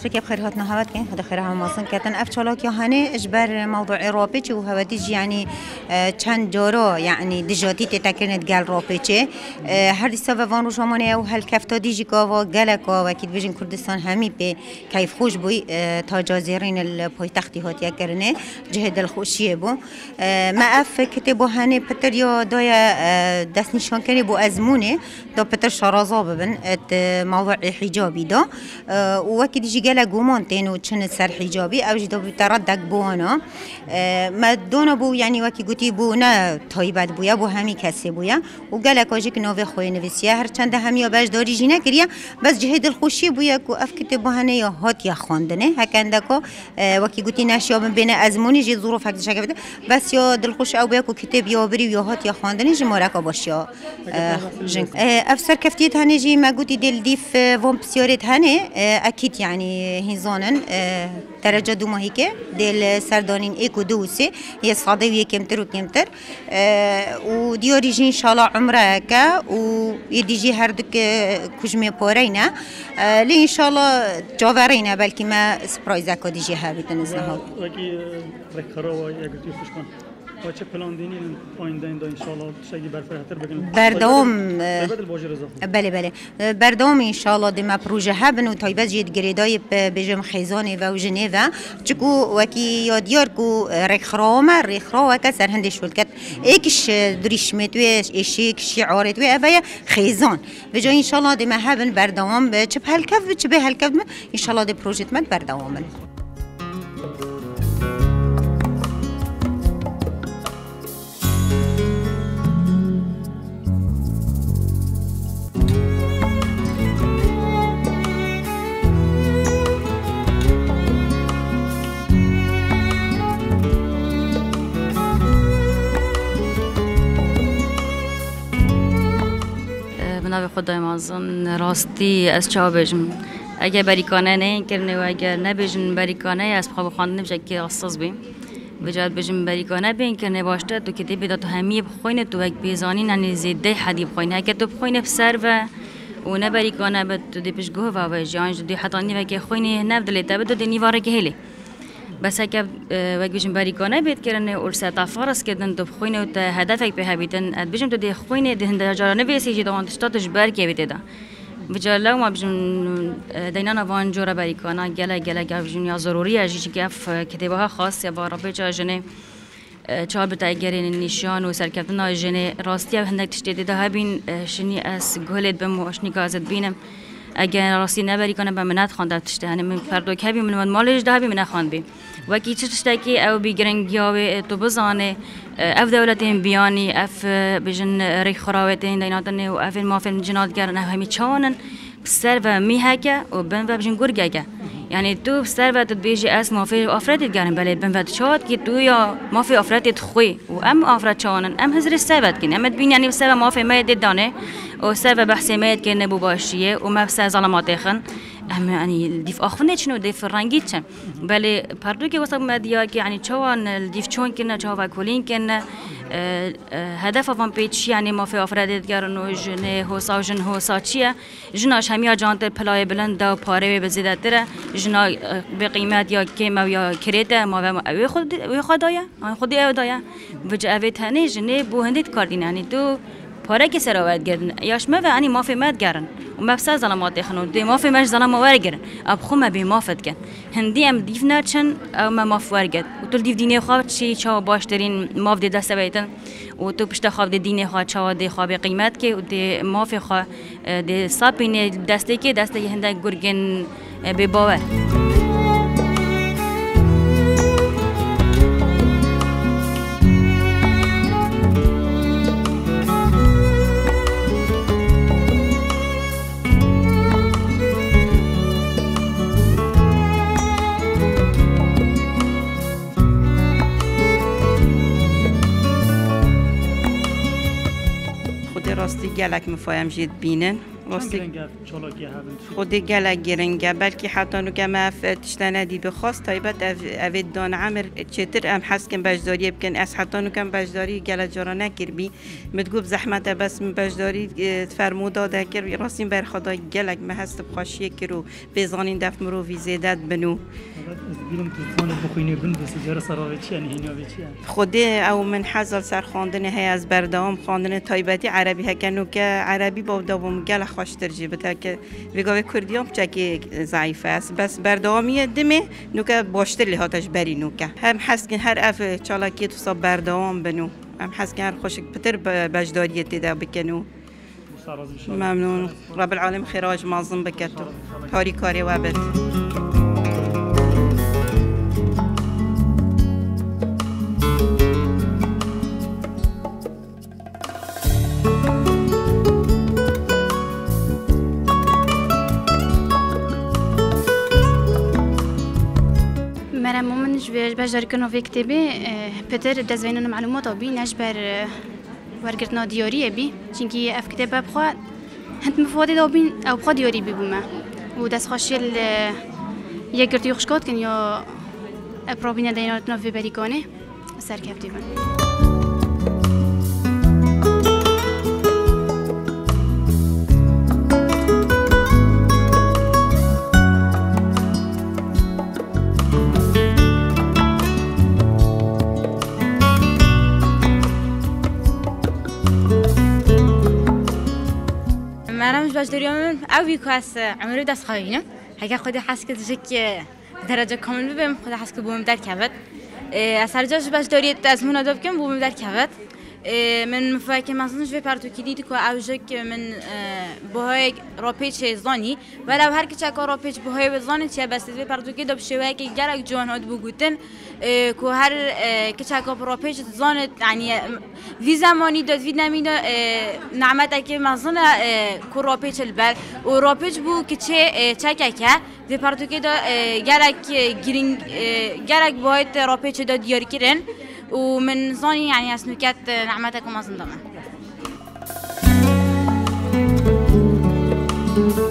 تشتكي بخير هاتنا هوات كين هذا خيرها ماصن كاتن أفشلك يا هني إجبر موضوع رابطة وهواتيج يعني كان جورا يعني دجاتي تتكلم قال رابطة هر السبب وانو شمانه و هالكفتا دیجی کاوا گلکا و کید بیشن کردستان همی به کیف خوش بوی تا جازیرین الپایتختی هاتیه کرنه جهد الخوشیه بو ما اف کتبو هنه پتر یا دای دست نشان کنی بو ازمونه دا پتر شرازا ببن ات موضوع حجابی دا و کید دیجی گل گومان تینو چن سر حجابی او جدا بتردک بوانا ما دونا بو یعنی وکی گوتی بو نه تایبت بویا بو همی کسی بویا و گلکا جک نوی خوی نویسیه هر چند همی باش داری جینا کریه بس جهد الخوشی بویا کو اف کتب هنه یا هات یا خواندنه هکنده کو وکی گوتی نشیا بین ازمونی جی ظروف هک دشکه بده بس یا دلخوش او بیا کو کتاب یا بری یا هات یا خواندنه جماره کا باشیا جن افسر کفتیت هنه جی ما گوتی دل دیف وام بسیارت هنه اکید یعنی هیزانن درجه دو ماهی که دل سردانین یک و دو و سه یه صاده و کمتر و کمتر و دیاری جی انشالله عمره که و یدیجی هر دک کجمه پارینه لی انشالله جاورینه بلکه ما سپرایز اکادیجی ها بیتنز نهاد. وکی رکارا و یکتی خوشبان. و چه پلان دینی آینده این انشالله شاید برفرهتر بکنیم. بردام. بدل باجر زاخت. بله بردام انشالله دم پروژه ها بنو تایبت جید گریدای بجم خیزانه و ژنو چکو وکی یادیار کو رکارا و کسر هندش ولد کت ایکش دریش متویش ایشیک شعارت و اویا خیزان بجا انشالله دم ها بن بردام چه به هالکف انشالله د پروژه مت بردام بن. ناوی خدای مازن راستی از چه بجم اگه بریکانه نه کرنه و اگر نبجن بریکانه از بخواب خواندن نمیشه که اساس بیم بجاد بجم بریکانه بین کرنه باشته تو که دیبی تو همیه بخوینه تو یک بیزانی ننی زیده حدی بخوینه اگه تو بخوینه بسر و نه بریکانه بد تو دیپش گوه و جانج دی حتی نی که خوینه نبدلی تا بده نیواره که هلی بس اگه وقتی بریکانه بید کرنه اول سطح کردن تو خوینه و تا هدفک به هبیتن اد بجم تو دی خوینه ده هندجارانه بیسی جدا وانتشتاتش برکی بیت دا بجالا ما بجم دینانا وان جورا بریکانه گله بجم یا ضروری اجی که اف کتابها خاص یا بارابه جاجنه چهار بتاعگرین نشان و سرکفتن جنه راستی هندک تشتید ده هبین شنی از گهلت بم و اشنی کازت بینم اگر راستی نبری کنه به منات خواند تشته هنم من فردو کبی من مالش ده هبی من خواند بی وکی چه تشته کی او بیگرنگی او تو بزانه اف دولتین بیانی اف بجن ری خراوتین دیناتن و اف مافن جنات گرن همی چانن بسر و میهکه و بن و بجن گرگه یعنی تو بسر و تو بیجی از مافی آفرادت گرن بله بن و چاد کی تو یا مافی آفرادت خوی و ام آفراد چانن ام هزار سبت کن ام بین یعنی بسر مافی ماید دانه و سر بحث ماید که نبو باشیه و ما بسر ظلمات خن ام يعني ديف آخرنه چنو ديف رنگیت چن بله پردو که واسه مدیا که یعنی چوان ديف چون کنه چوا کلین کنه هدف وان پیچ یعنی ما في افرادت گرنو جنه حوسا جن حوسا چیه جناش همیا جانت پلای بلند و پاره به زیادت تره جنا به قیمت یا کم یا کریته ما و اوی خدایا خودی او دایا وجه اوی تنه جنه بو هندیت کاردین یعنی تو پاره که سراوت گردن یاش ما و انی ما في مد گرن و ما بسا ظلمات خنو دی ما في مش ظلم ورگرن اب خو ما بی مافت کن هندی ام دیف نچن او ما ماف ورگد و تو دیف دینه خواب چی چا باشترین ماف دی دست بیتن و تو پشت خواب دی دینه خواه چا دی خواب قیمت که و دی ماف خواه دی ساپین دسته که دسته هنده گرگن به باور راستی گلک مفایم جید بینن راستی گرنگ چالاکی هبن خودی گله گرنگه بلکه حتی نو که ما تشتنه دی بخواست تایبت اوید دان عمر چطور ام حس کن بجداری بکن از حتی نو کم بجداری گله جارا نکر بی متگوب زحمت بس بجداری فرمودا دکر راستین بر خدای گلک ما هست بخواشیه کرو بزانین دف مرو ویزیدت بنو بیرم تلفن بخوینی بند سجاره سراغ چی یعنی هینیا به چی خودی او من حاضر سر خواندن هی از بردام خواندن تایبتی عربی هکنو که عربی با دوام گله خوش ترجیح بده که ویگاو کردیام چکی ضعیف است بس بردامیه دمه نو که باشتر لحاتش بری نو که هم حس کن هر اف چالاکی تو صاب بردام بنو هم حس کن هر خوشک بتر بجداریت دیده بکنو ممنون رب العالم خراج مازم بکتو کاری کاری و بد مرا مؤمن جبر بجار کنو في كتابي بتر دزوينن معلومات بي نجبر ورقتنا دياريه بي چونكي اف كتابه بخوا هند مفادي دو بين او بخوا دياري بي بوما و دست خاشيل يا گرتي خشكات كن يا ابروبينا ديناتنا في بريكانه سر كفتي من مرا مش بجداريام اوی کاس عمری دست خواهینه اگر خودی حس کرد که درجه کامل ببینم خودی حس کرد بوم در کبد از هر جاش بجداریت از من ادب کم بوم در کبد من مفکر مثلا شوی پرتوکی دید که اوجک من باهای راپیچ زانی ولو هر کی چکار راپیچ باهای زانی چه بس شوی پرتوکی دب شوی که گرگ جوان هاد بگوتن که هر کی چکار راپیچ زانت یعنی وی زمانی داد وی نمیده نعمت که مثلا که راپیچ البر و راپیچ بو که چه چکه وی پرتوکی دا گرگ گرینگ گرگ باید راپیچ داد دیار کردن ومن زاني يعني اسنوكات نعمتكم أصلا